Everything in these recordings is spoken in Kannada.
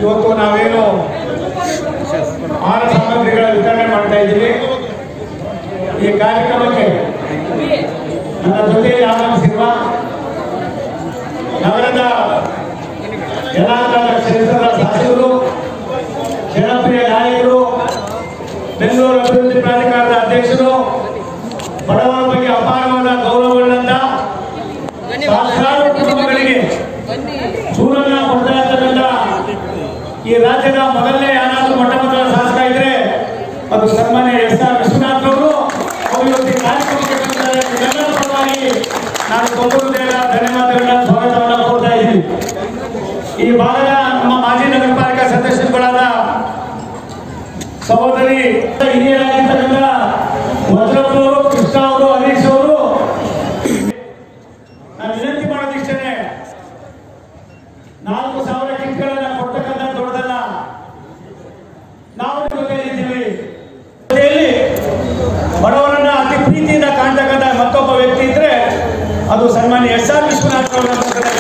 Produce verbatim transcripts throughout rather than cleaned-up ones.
ಇವತ್ತು ನಾವೇನು ಆಹಾರ ಸಾಮಗ್ರಿಗಳ ವಿತರಣೆ ಮಾಡ್ತಾ ಇದ್ದೀವಿ. ಈ ಕಾರ್ಯಕ್ರಮಕ್ಕೆ ನನ್ನ ಜೊತೆಯಲ್ಲಿ ಆಗಮಿಸಿರುವ ನಗರದ ಯಲಾಂಕದ ಕ್ಷೇತ್ರದ ಶಾಸಕರು, ಜನಪ್ರಿಯ ನಾಯಕರು, ಬೆಂಗಳೂರು ಅಭಿವೃದ್ಧಿ ಪ್ರಾಧಿಕಾರದ ಅಧ್ಯಕ್ಷರು, ಬಡವರ ಬಗ್ಗೆ ಅಪಾರವಾದ ಗೌರವಗಳಿಂದ ಸಹಸ್ರಾರು ಕುಟುಂಬಗಳಿಗೆ ಸೂರನ್ನ ಕೊಡ್ತಾ ಇರ್ತಕ್ಕಂಥ ಈ ರಾಜ್ಯದ ಮೊದಲನೇ ಯಾರಾದರೂ ಮೊಟ್ಟ ಮೊದಲ ಶಾಸಕ ಇದ್ರೆ ಅದು ಸನ್ಮಾನ್ಯ ಎಸ್ ಆರ್ ವಿಶ್ವನಾಥ್ ಅವರು. ಅವರು ಇವತ್ತು ಈ ಕಾರ್ಯಕ್ರಮಕ್ಕೆ ಬಂದಿದ್ದಾರೆ. ಇದೆಲ್ಲರ ಪರವಾಗಿ ನಾನು ಕೊಂಡೂರುದೇವರ ಧನ್ಯವಾದಗಳನ್ನ ಸ್ವಾಗತವನ್ನು ಕೋರ್ತಾ ಇದ್ದೀನಿ. ಈ ಭಾಗದ ನಮ್ಮ ಮಾಜಿ ನಗರ ಪಾಲಿಕೆ ಸದಸ್ಯರುಗಳಾದ ಸಹೋದರಿ ಹಿರಿಯರಾಗಿರ್ತಕ್ಕಂಥ ವಜ್ರಪ್ಪನವರು, ಕೃಷ್ಣ ಅವರು, ಹರೀಶ್ ಅವರು, ನಾನು ವಿನಂತಿ ಮಾಡೋದಿಷ್ಟೇ, ನಾಲ್ಕು ಸಾವಿರ ಕಿಟ್ಗಳನ್ನ ಕೊಡ್ತಕ್ಕಂಥ ದೊಡ್ಡದಲ್ಲ. ನಾವು ಜೊತೆಯಲ್ಲಿದ್ದೀವಿ. ಜೊತೆಯಲ್ಲಿ ಬಡವರನ್ನ ಅತಿ ಪ್ರೀತಿಯಿಂದ ಕಾಣ್ತಕ್ಕಂಥ ಮತ್ತೊಬ್ಬ ವ್ಯಕ್ತಿ ಇದ್ರೆ ಅದು ಸನ್ಮಾನ್ಯ ಎಸ್ ಆರ್ ವಿಶ್ವನಾಥ್ ಅವರ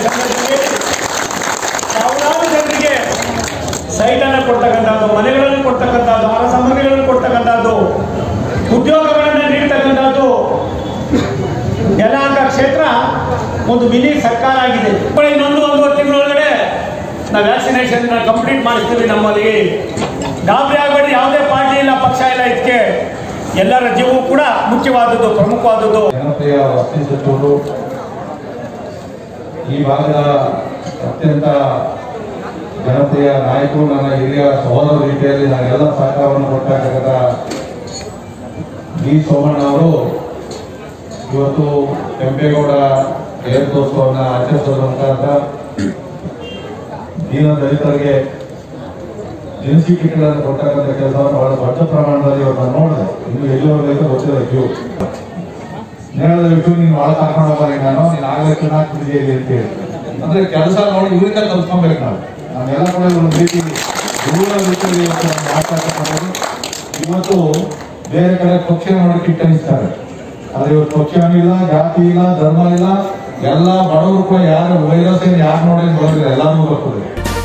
ಸಾವಿರಾರು ಜನರಿಗೆ ಸೈಟನ್ನು ಕೊಡ್ತಕ್ಕಂಥದ್ದು, ಮನೆಗಳನ್ನು ಕೊಡ್ತಕ್ಕಂಥದ್ದು, ಆಹಾರ ಸಾಮಗ್ರಿಗಳನ್ನು ಕೊಡ್ತಕ್ಕಂಥದ್ದು, ಉದ್ಯೋಗಗಳನ್ನು ನೀಡ್ತಕ್ಕಂಥದ್ದು. ಯಲಾಂಕ ಕ್ಷೇತ್ರ ಒಂದು ಮಿನಿ ಸರ್ಕಾರ ಆಗಿದೆ. ಇನ್ನೊಂದು ಒಂದೂವರೆ ತಿಂಗಳೊಳಗಡೆ ನಾವು ವ್ಯಾಕ್ಸಿನೇಷನ್ ಕಂಪ್ಲೀಟ್ ಮಾಡಿಸ್ತೀವಿ. ನಮ್ಮಲ್ಲಿ ಗಾಬರಿ ಆಗಬೇಡಿ, ಯಾವುದೇ ಪಾರ್ಟಿ ಇಲ್ಲ, ಪಕ್ಷ ಇಲ್ಲ. ಇದಕ್ಕೆ ಎಲ್ಲರ ಜೀವವು ಕೂಡ ಮುಖ್ಯವಾದದ್ದು, ಪ್ರಮುಖವಾದದ್ದು. ಜನಪ್ರಿಯ ವಸತಿ ಸಚಿವರು, ಈ ಭಾಗದ ಅತ್ಯಂತ ಜನಪ್ರಿಯ ನಾಯಕರು, ನನ್ನ ಹಿರಿಯ ಸಹೋದರ ರೀತಿಯಲ್ಲಿ ನಾನೆಲ್ಲ ಸಹಕಾರವನ್ನು ಕೊಡ್ತಕ್ಕಂಥ ವಿ ಸೋಮಣ್ಣ ಅವರು ಇವತ್ತು ಕೆಂಪೇಗೌಡ ಜಯಂತ್ಯೋತ್ಸವವನ್ನು ಆಚರಿಸೋದ್ರ ಮುಖಾಂತರ ದೀನ ದಲಿತರಿಗೆ ದಿನಸಿ ಕಿಟ್ಗಳನ್ನು ಕೊಡ್ತಕ್ಕಂಥ ಕೆಲಸವನ್ನು ಬಹಳ ದೊಡ್ಡ ಪ್ರಮಾಣದಲ್ಲಿ ಇವ್ರನ್ನ ನೋಡಿದೆ. ಇನ್ನು ಎಲ್ಲಿವರೆಗೂ ಗೊತ್ತಿಲ್ಲ ಕ್ಯೂ ನೇರದ ವಿಷಯ ನೀನು ಭಾಳ ಕರ್ಕೊಂಡು ಹೋಗ್ಬಾರಿ, ನಾನು ನೀನು ಆಗಲೇ ಚೆನ್ನಾಗ್ತಿದ್ದೀಯ ಇಲ್ಲಿ ಅಂತೇಳಿ. ಅಂದ್ರೆ ಕೆಲಸ ನೋಡಿ ಇವರಿಂದ ಕಲ್ತ್ಕೊಬೇಕು. ನಾವು ನಾವೆಲ್ಲ ಕೂಡ ಒಂದು ರೀತಿ ದೂರ ರೀತಿಯಲ್ಲಿ ಇವತ್ತು ನಾವು ಮಾತಾಡ್ತಕ್ಕಂಥದ್ದು. ಇವತ್ತು ಬೇರೆ ಕಡೆ ಪಕ್ಷ ನೋಡಿ ಕಿಟ್ ಅನಿಸ್ತಾರೆ, ಆದ್ರೆ ಇವತ್ತು ಪಕ್ಷ ಇಲ್ಲ, ಜಾತಿ ಇಲ್ಲ, ಧರ್ಮ ಇಲ್ಲ, ಎಲ್ಲ ಬಡವರು ಕೂಡ ಯಾರು ವೈರಸ್ ಏನು ಯಾರು ನೋಡಿ ಬರೋದಿಲ್ಲ, ಎಲ್ಲಾರು ಬರ್ತದೆ.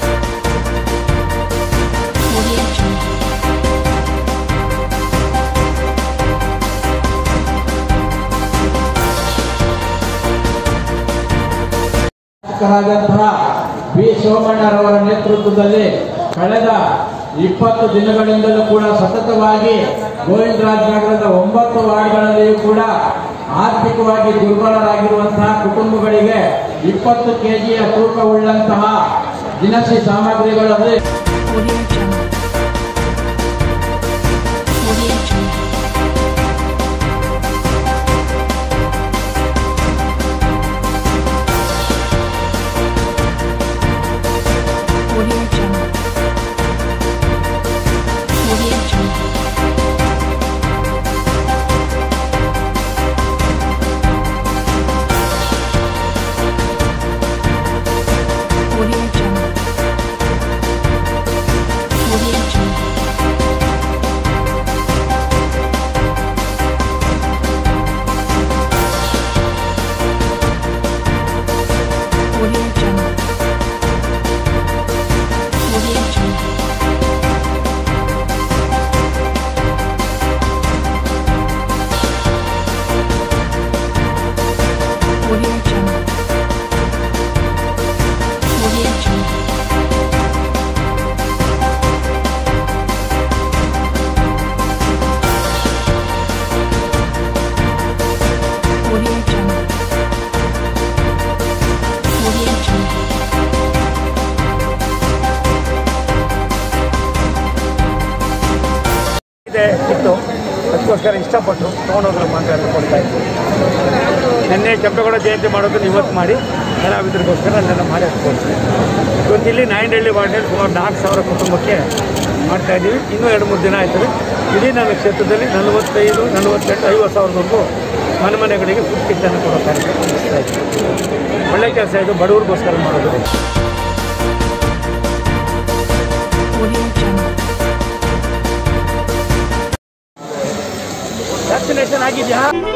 ವಿ ಸೋಮಣ್ಣರವರ ನೇತೃತ್ವದಲ್ಲಿ ಕಳೆದ ಇಪ್ಪತ್ತು ದಿನಗಳಿಂದಲೂ ಕೂಡ ಸತತವಾಗಿ ಗೋವಿಂದರಾಜ ನಗರದ ಒಂಬತ್ತು ವಾರ್ಡ್ಗಳಲ್ಲಿಯೂ ಕೂಡ ಆರ್ಥಿಕವಾಗಿ ದುರ್ಬಲರಾಗಿರುವಂತಹ ಕುಟುಂಬಗಳಿಗೆ ಇಪ್ಪತ್ತು ಕೆಜಿಯ ತೂಕವುಳ್ಳಂತಹ ದಿನಸಿ ಸಾಮಗ್ರಿಗಳಲ್ಲಿ ಇತ್ತು. ಅದಕ್ಕೋಸ್ಕರ ಇಷ್ಟಪಟ್ಟು ತೊಗೊಂಡೋದ್ರೆ ಮಾತ್ರ ಅಂತ ಕೊಡ್ತಾ ಇದ್ವಿ. ನಿನ್ನೆ ಕೆಂಪೇಗೌಡ ಜಯಂತಿ ಮಾಡೋದನ್ನು ಇವತ್ತು ಮಾಡಿ ಕಲಾವಿದರಿಗೋಸ್ಕರ ಅಲ್ಲೆಲ್ಲ ಮಾಡಿ ಹಾಕ್ಕೊಡ್ತೀವಿ. ಇವತ್ತು ಇಲ್ಲಿ ನಾಯಂಡಹಳ್ಳಿ ವಾರ್ಡ್ನಲ್ಲಿ ಸುಮಾರು ನಾಲ್ಕು ಸಾವಿರ ಕುಟುಂಬಕ್ಕೆ ಮಾಡ್ತಾಯಿದ್ದೀವಿ. ಇನ್ನೂ ಎರಡು ಮೂರು ದಿನ ಆಯ್ತದೆ. ಇಡೀ ನನ್ನ ಕ್ಷೇತ್ರದಲ್ಲಿ ನಲವತ್ತೈದು ನಲವತ್ತೆಂಟು ಐವತ್ತು ಸಾವಿರದವರೆಗೂ ಮನೆ ಮನೆಗಳಿಗೆ ಫುಡ್ ಕಿಟ್ಟನ್ನು ಕೊಡೋ ಕಾರ್ಯಕ್ರಮ ನಡೆಸ್ತಾ ಇದ್ದೀವಿ. ಒಳ್ಳೆ ಕೆಲಸ ಇದು, ಬಡವರಿಗೋಸ್ಕರ ಮಾಡೋದು. ವ್ಯಾಕ್ಸಿನೇಷನ್ ಆಗಿದೆಯಾ?